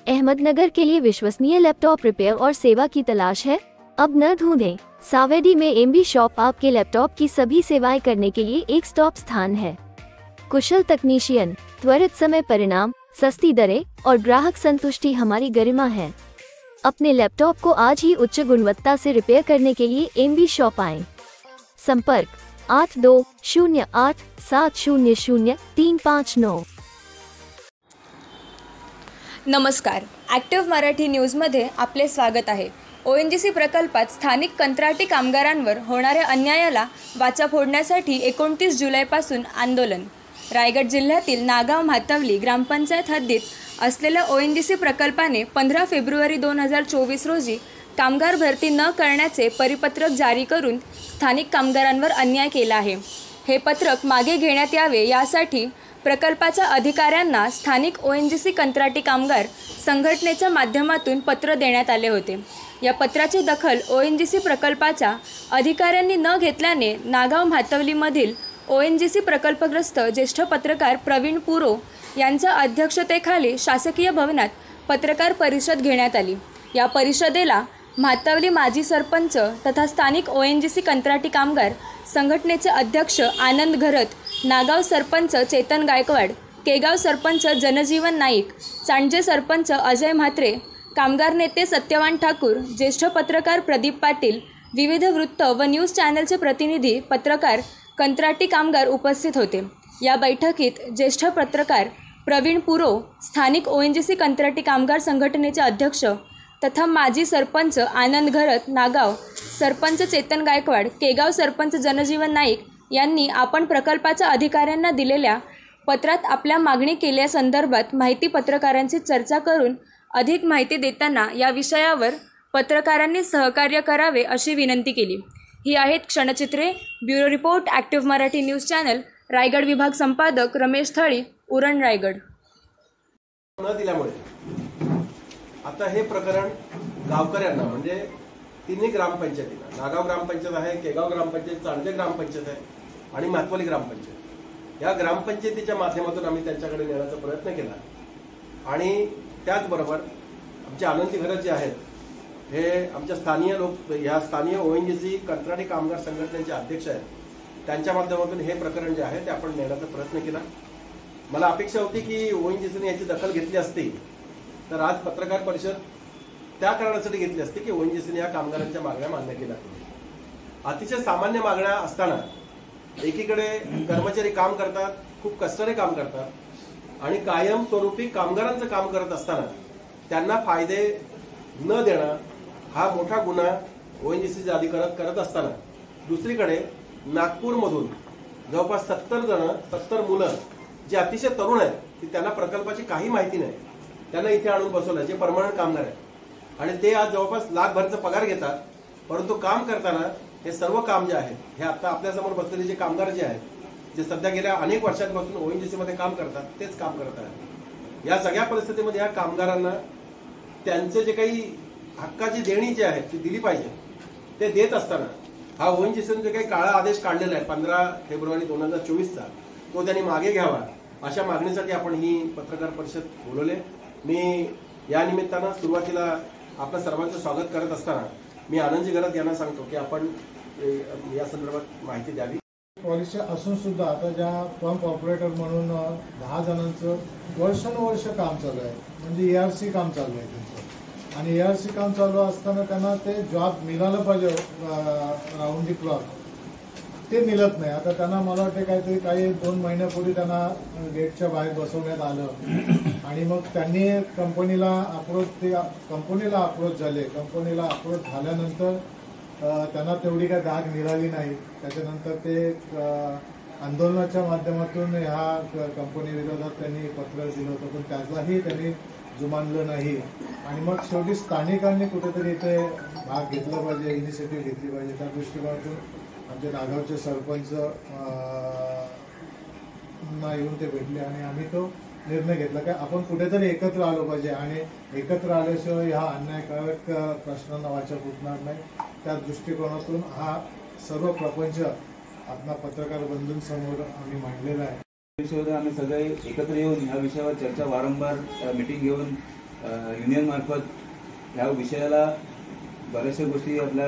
अहमदनगर के लिए विश्वसनीय laptop repair और सेवा की तलाश है? अब न ढूंढें। सावेडी में एमबी शॉप आपके लैपटॉप की सभी सेवाएं करने के लिए एक स्टॉप स्थान है। कुशल तकनीशियन, त्वरित समय परिणाम, सस्ती दरें और ग्राहक संतुष्टि हमारी गरिमा है। अपने लैपटॉप को आज ही उच्च गुणवत्ता से रिपेयर करने के लिए एमबी शॉप आएं। संपर्क 8208700359। नमस्कार, ॲक्टिव्ह मराठी न्यूजमध्ये आपले स्वागत आहे। ओएनजीसी प्रकल्पात स्थानिक कंत्राटी कामगारांवर होणाऱ्या अन्यायाला वाचा फोडण्यासाठी 29 जुलैपासून आंदोलन। रायगड जिल्ह्यातील नागाव म्हातवली ग्रामपंचायत हद्दीत असलेल्या ओएनजीसी प्रकल्पाने 15 फेब्रुवारी 2024 रोजी कामगार भरती न करण्याचे परिपत्रक जारी करून स्थानिक कामगारांवर अन्याय केला आहे। हे पत्रक मागे घेण्यात यावे यासाठी प्रकल्पाच्या अधिकाऱ्यांना स्थानिक ओएनजीसी कंत्राटी कामगार संघटनेच्या माध्यमातून पत्र देण्यात आले होते। या पत्राची दखल ओएनजीसी प्रकल्पाच्या अधिकाऱ्यांनी न घेतल्याने नागाव म्हातवलीमधील ओएनजीसी प्रकल्पग्रस्त ज्येष्ठ पत्रकार प्रवीण पुरो यांच्या अध्यक्षतेखाली शासकीय भवनात पत्रकार परिषद घेण्यात आली। या परिषदेला म्हातवली माजी सरपंच तथा स्थानिक ओएनजीसी कंत्राटी कामगार संघटनेचे अध्यक्ष आनंद घरत, नागाव सरपंच चेतन गायकवाड, केगाव सरपंच जनजीवन नाईक, चांडजे सरपंच अजय म्हात्रे, कामगार नेते सत्यवान ठाकूर, ज्येष्ठ पत्रकार प्रदीप पाटील, विविध वृत्त व न्यूज चॅनलचे प्रतिनिधी, पत्रकार, कंत्राटी कामगार उपस्थित होते। या बैठकीत ज्येष्ठ पत्रकार प्रवीण पुरो, स्थानिक ओएनजीसी कंत्राटी कामगार संघटनेचे अध्यक्ष तथा माजी सरपंच आनंद घरत, नागाव सरपंच चेतन गायकवाड, केगाव सरपंच जनजीवन नाईक यांनी आपण प्रकल्पाच्या अधिकाऱ्यांना दिलेल्या पत्रात आपल्या मागणी केल्यासंदर्भात माहिती पत्रकारांची चर्चा करून अधिक माहिती देताना या विषयावर पत्रकारांनी सहकार्य करावे अशी विनंती केली। ही आहेत क्षणचित्रे। Bureau report, active Marathi news channel, Raigad विभाग संपादक रमेश थळी, उरण, रायगड। न दिल्यामुळे आता हे प्रकरण गावकऱ्यांना म्हणजे तिन्ही ग्रामपंचायतींना, नागाव ग्रामपंचायत आहे, केगाव ग्रामपंचायत, चांडजे ग्रामपंचायत आहे आणि म्हातवली ग्रामपंचायत, या ग्रामपंचायतीच्या माध्यमातून आम्ही त्यांच्याकडे नेण्याचा प्रयत्न केला। आणि त्याचबरोबर आमचे आनंदी घरत जे आहेत हे आमच्या स्थानिक लोक, या स्थानिक ओएनजीसी कंत्राटी कामगार संघटनेचे अध्यक्ष आहेत, त्यांच्या माध्यमातून हे प्रकरण जे आहे ते आपण नेण्याचा प्रयत्न केला। मला अपेक्षा होती की ओएनजीसीने याची दखल घेतली असती तर आज पत्रकार परिषद त्या कारणासाठी घेतली असती की ओएनजीसीने या कामगारांच्या मागण्या मान्य केल्या। अतिशय सामान्य मागण्या असताना एकीकडे कर्मचारी काम करतात, खूप कष्टाने काम करतात आणि कायमस्वरूपी कामगारांचं काम करत असताना त्यांना फायदे न देणं हा मोठा गुन्हा ओएनजीसीचे अधिकारी करत असताना दुसरीकडे नागपूरमधून जवळपास 70 मुलं जे अतिशय तरुण आहेत की त्यांना प्रकल्पाची काही माहिती नाही, त्यांना इथे आणून बसवलं, जे परमनंट कामगार आहेत आणि ते आज जवळपास लाखभरचा पगार घेतात, परंतु काम करताना हे सर्व काम जे आहे हे आता आपल्यासमोर बसलेले जे कामगार जे आहेत, जे सध्या गेल्या अनेक वर्षांपासून ओएनजीसी मध्ये काम करतात, तेच काम करत आहेत। या सगळ्या परिस्थितीमध्ये या कामगारांना त्यांचे जे काही हक्काची देणी जी आहे ती दिली पाहिजे ते देत असताना हा ओएनजीसीने जे काही काळा आदेश काढलेला आहे 15 फेब्रुवारी 2024चा, तो त्यांनी मागे घ्यावा अशा मागणीसाठी आपण ही पत्रकार परिषद बोलवले। मी या निमित्तानं सुरुवातीला आपल्या सर्वांचं स्वागत करत असताना मी आनंदजी घरत यांना सांगतो की आपण या संदर्भात माहिती द्यावी। पॉलिसी असून सुद्धा आता ज्या पंप ऑपरेटर म्हणून 10 जणांचं वर्षानुवर्ष काम चालू आहे, म्हणजे एआरसी काम चालू आहे त्यांचं, आणि एआरसी काम चालू असताना त्यांना ते जॉब मिळालं पाहिजे राऊंड दी क्लॉक, ते मिळत नाही। आता त्यांना मला वाटते काहीतरी काही 2 महिन्यापूर्वी त्यांना गेटच्या बाहेर बसवण्यात आलं आणि मग त्यांनी कंपनीला अप्रोच झाले। कंपनीला अप्रोच झाल्यानंतर त्यांना तेवढी काही दाद मिळाली नाही। त्याच्यानंतर ते आंदोलनाच्या माध्यमातून ह्या कंपनी विरोधात त्यांनी पत्र दिलं होतं, पण त्यालाही त्यांनी जुमानलं नाही आणि मग शेवटी स्थानिकांनी कुठेतरी इथे भाग घेतला पाहिजे, इनिशिएटिव्ह घेतली पाहिजे। त्या दृष्टिकोनातून आमचे नागावचे सरपंच ना येऊन ते भेटले आणि आम्ही तो निर्णय घेतला की आपण कुठेतरी एकत्र आलो पाहिजे आणि एकत्र आल्याशिवाय ह्या अन्यायकारक प्रश्नांना वाचा फुटणार नाही। त्या दृष्टिकोनातून हा सर्व प्रपंच आपला पत्रकार बंधूंसमोर आम्ही मांडलेला आहे। विषयावर आम्ही सगळे एकत्र येऊन या विषयावर चर्चा वारंवार मीटिंग घेऊन युनियन मार्फत ह्या विषयाला बऱ्याचशा गोष्टी आपल्या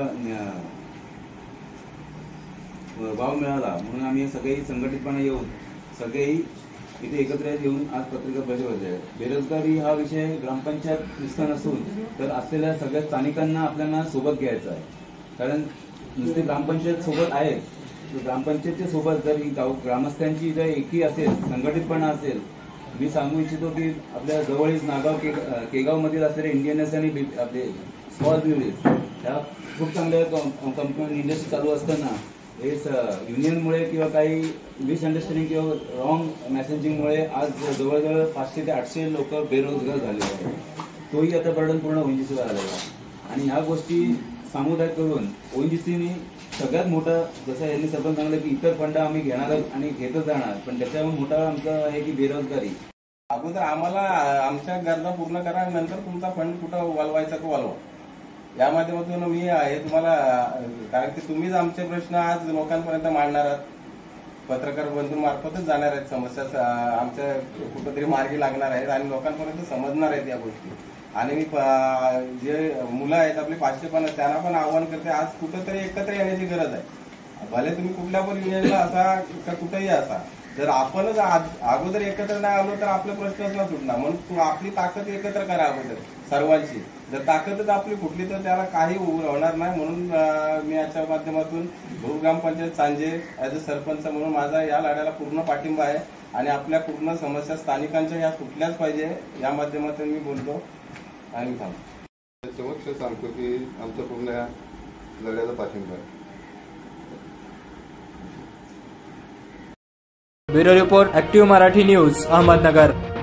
वाव मिळाला, म्हणून आम्ही सगळेही संघटितपणे येऊन सगळेही इथे एकत्र येऊन आज पत्रिका परिषद आहे. बेरोजगारी हा विषय ग्रामपंचायत नुसता नसून तर असलेल्या सगळ्या स्थानिकांना आपल्याला सोबत घ्यायचा आहे. कारण नुसते ग्रामपंचायत सोबत आहे, ग्रामपंचायतच्या सोबत जर ही ग्रामस्थांची जर एकी असेल, संघटितपणा असेल. मी सांगू इच्छितो की आपल्या जवळच नागाव केगाव मध्ये असलेले इंडियन आणि आपले स्मॉल ब्युरीज ह्या खूप चांगल्या कंपनी इंडस्ट्री चालू असताना हे युनियनमुळे किंवा काही मिसअंडरस्टँडिंग किंवा रॉंग मेसेजिंगमुळे आज जवळजवळ 500 ते 800 लोक बेरोजगार झालेले आहेत. तोही आता बर्डन पूर्ण ओएनजीसीवर आलेला आहे. आणि ह्या गोष्टी सामुदायिक करून ओएनजीसीने सगळ्यात मोठं, जसं यांनी सरपंच सांगितलं की इतर फंड आम्ही घेणार आणि घेतच जाणार, पण त्याच्यावर मोठा आमचा आहे की बेरोजगारी. अगोदर आम्हाला आमच्या गरजा पूर्ण करा, नंतर तुमचा फंड कुठं वळवायचा तो वळवा. या माध्यमातून मी हे तुम्हाला, कारण की तुम्हीच आमचे प्रश्न आज लोकांपर्यंत मांडणार आहात, पत्रकार बंधूंमार्फतच जाणार आहेत, समस्या आमच्या कुठंतरी मार्गी लागणार आहेत आणि लोकांपर्यंत समजणार आहेत या गोष्टी. आणि मी जे मुलं आहेत आपले 550 त्यांना पण आव्हान करते, आज कुठंतरी एकत्र येण्याची गरज आहे. भले तुम्ही कुठल्या पण युनियनला असा का कुठेही असा, जर आपणच अगोदर एकत्र नाही आलो तर आपले प्रश्नच न सुटणार. म्हणून आपली ताकद एकत्र करा अगोदर सर्वांची. जर ताकदच आपली फुटली तर त्याला काही होणार नाही. म्हणून मी याच्या माध्यमातून भूर ग्रामपंचायत सांजे ॲज अ सरपंच म्हणून माझा या लढ्याला पूर्ण पाठिंबा आहे आणि आपल्या पूर्ण समस्या स्थानिकांच्या या सुटल्याच पाहिजे, या माध्यमातून मी बोलतो आणि थांबतो. समक्ष सांगतो की आमचा पूर्ण या लढ्याचा पाठिंबा आहे. Bureau report active Marathi news, Ahmednagar.